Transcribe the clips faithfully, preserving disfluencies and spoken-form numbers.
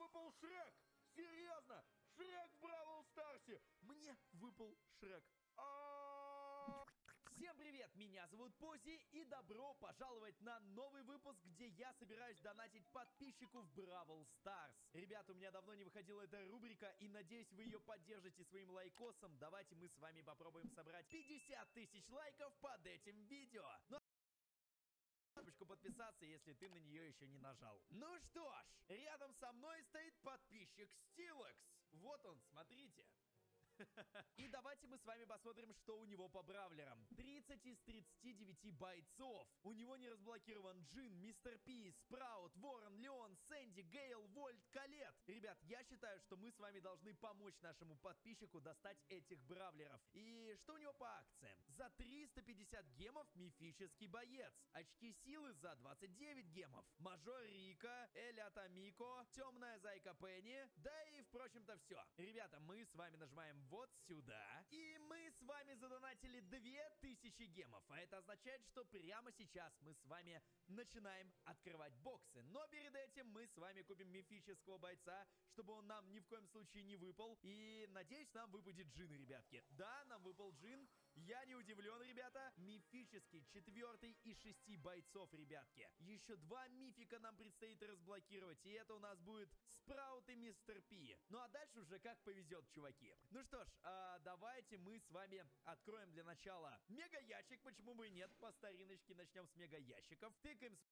выпал Шрек! Серьезно! Шрек в Бравл Старсе! Мне выпал Шрек. А-а-а! Всем привет, меня зовут Пози и добро пожаловать на новый выпуск, где я собираюсь донатить подписчику в Бравл Старс. Ребята, у меня давно не выходила эта рубрика и надеюсь вы ее поддержите своим лайкосом. Давайте мы с вами попробуем собрать пятьдесят тысяч лайков под этим видео. Ну, кнопочку подписаться, если ты на нее еще не нажал. Ну что ж, рядом со мной стоит подписчик Стилекс. Вот он, смотрите. И давайте мы с вами посмотрим, что у него по бравлерам. тридцать из тридцати девяти бойцов. У него не разблокирован Джин, Мистер Пи, Спраут, Ворон, Леон, Сэнди, Гейл, Вольт, Калет. Ребят, я считаю, что мы с вами должны помочь нашему подписчику достать этих бравлеров. И что у него по акциям? За триста пятьдесят гемов мифический боец. Очки силы за двадцать девять гемов. Мажор Рика, Эля Тамико, Темная Зайка Пенни. Да и, впрочем-то, все. Ребята, мы с вами нажимаем вот сюда. И мы с вами задонатили две тысячи гемов. А это означает, что прямо сейчас мы с вами начинаем открывать боксы. Но перед этим мы с вами купим мифического бойца, чтобы он нам ни в коем случае не выпал. И надеюсь, нам выпадет Джин, ребятки. Да, нам выпал Джин. Я не удивлен, ребята. Мифический четвертый из шести бойцов, ребятки. Еще два мифика нам предстоит разблокировать. И это у нас будет Спраут и Мистер Пи. Ну а дальше уже как повезет, чуваки. Ну что ж, а, давайте мы с вами откроем для начала мега ящик. Почему бы и нет? По стариночке начнем с мега ящиков. Тыкаем с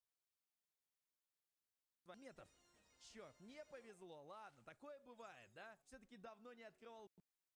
метов. Черт, не повезло. Ладно, такое бывает, да? Все-таки давно не открывал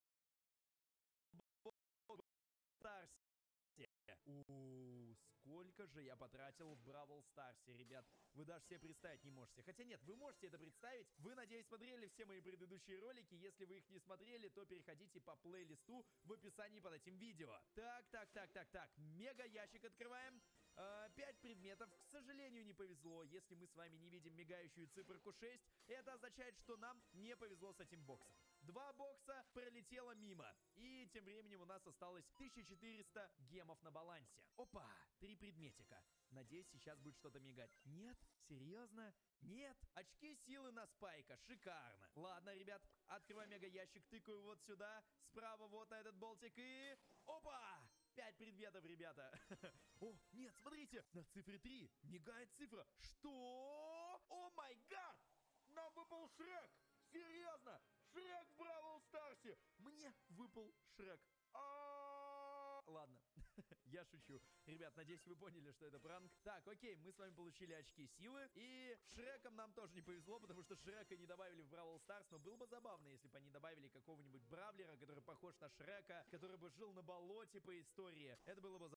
Старсе. Ууу, сколько же я потратил в Бравл Старсе, ребят. Вы даже себе представить не можете. Хотя нет, вы можете это представить. Вы, надеюсь, смотрели все мои предыдущие ролики. Если вы их не смотрели, то переходите по плейлисту в описании под этим видео. Так, так, так, так, так. Мега ящик открываем. пять предметов. К сожалению, не повезло. Если мы с вами не видим мигающую циферку шесть, это означает, что нам не повезло с этим боксом. Два бокса пролетело мимо. И тем временем у нас осталось тысяча четыреста гемов на балансе. Опа, три предметика. Надеюсь, сейчас будет что-то мигать. Нет? Серьезно? Нет? Очки силы на Спайка. Шикарно. Ладно, ребят, открываем мега ящик. Тыкаю вот сюда. Справа вот на этот болтик и... Опа! Пять предметов, ребята. О, нет, смотрите, на цифре три мигает цифра. Что? О май гад! Нам выпал Шрек! Серьезно! Шрек в Бравл Старсе! Мне выпал Шрек. А-а-а! Ладно, я шучу. Ребят, надеюсь, вы поняли, что это пранк. Так, окей, мы с вами получили очки силы. И Шреком нам тоже не повезло, потому что Шрека не добавили в Бравл Старс. Но было бы забавно, если бы они добавили какого-нибудь бравлера, который похож на Шрека, который бы жил на болоте по истории. Это было бы забавно.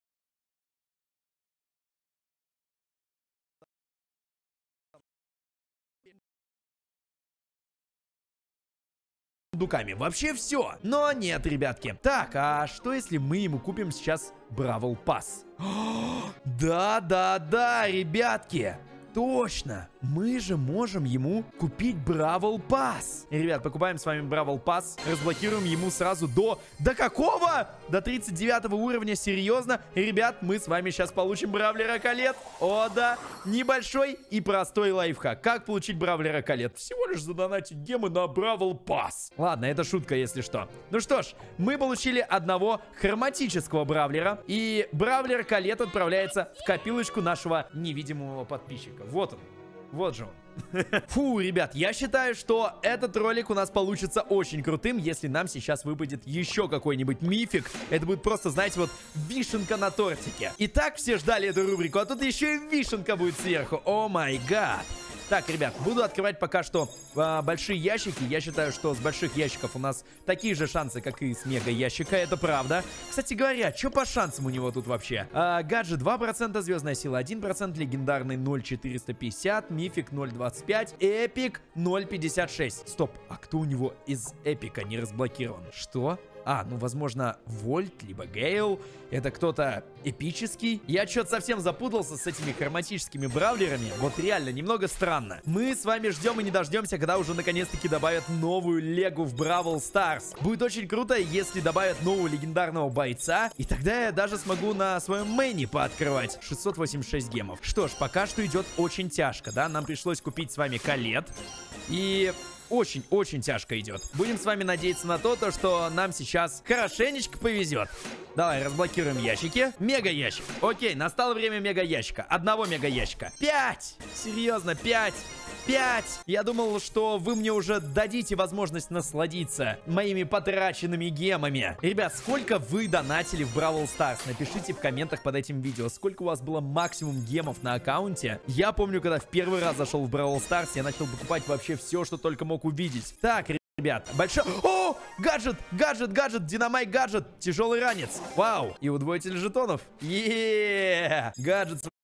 Думками. Вообще все. Но нет, ребятки. Так, а что если мы ему купим сейчас Бравл Пасс? Да-да-да, ребятки. Точно. Мы же можем ему купить Бравл Пасс. Ребят, покупаем с вами Бравл Пасс. Разблокируем ему сразу до... До какого? До тридцать девятого уровня. Серьезно? Ребят, мы с вами сейчас получим Бравлера Калет. О, да. Небольшой и простой лайфхак. Как получить Бравлера Калет? Всего лишь задонатить гемы на Бравл Пасс. Ладно, это шутка, если что. Ну что ж, мы получили одного хроматического Бравлера. И Бравлер Калет отправляется в копилочку нашего невидимого подписчика. Вот он. Вот же он. Фу, ребят, я считаю, что этот ролик у нас получится очень крутым, если нам сейчас выпадет еще какой-нибудь мифик. Это будет просто, знаете, вот вишенка на тортике. Итак, все ждали эту рубрику, а тут еще и вишенка будет сверху. О май гад. Так, ребят, буду открывать пока что а, большие ящики. Я считаю, что с больших ящиков у нас такие же шансы, как и с мега ящика. Это правда. Кстати говоря, что по шансам у него тут вообще? А, гаджет два процента, звездная сила один процент, легендарный ноль четыреста пятьдесят, мифик ноль двадцать пять, эпик ноль пятьдесят шесть. Стоп, а кто у него из эпика не разблокирован? Что? А, ну, возможно, Вольт, либо Гейл. Это кто-то эпический. Я что-то совсем запутался с этими хроматическими бравлерами. Вот реально, немного странно. Мы с вами ждем и не дождемся, когда уже наконец-таки добавят новую легу в Бравл Старс. Будет очень круто, если добавят нового легендарного бойца. И тогда я даже смогу на своем мейне пооткрывать. шестьсот восемьдесят шесть гемов. Что ж, пока что идет очень тяжко, да? Нам пришлось купить с вами Калет. И очень-очень тяжко идет. Будем с вами надеяться на то, то, что нам сейчас хорошенечко повезет. Давай, разблокируем ящики. Мега ящик. Окей, настало время мега ящика. Одного мега ящика. Пять! Серьезно, пять! Пять! Я думал, что вы мне уже дадите возможность насладиться моими потраченными гемами. Ребят, сколько вы донатили в Бравл Старс? Напишите в комментах под этим видео, сколько у вас было максимум гемов на аккаунте. Я помню, когда в первый раз зашел в Бравл Старс, я начал покупать вообще все, что только мог увидеть. Так, ребят, большой... О! Гаджет! Гаджет! Гаджет! Динамайт гаджет! Тяжелый ранец! Вау! И удвоитель жетонов! Еее! Гаджет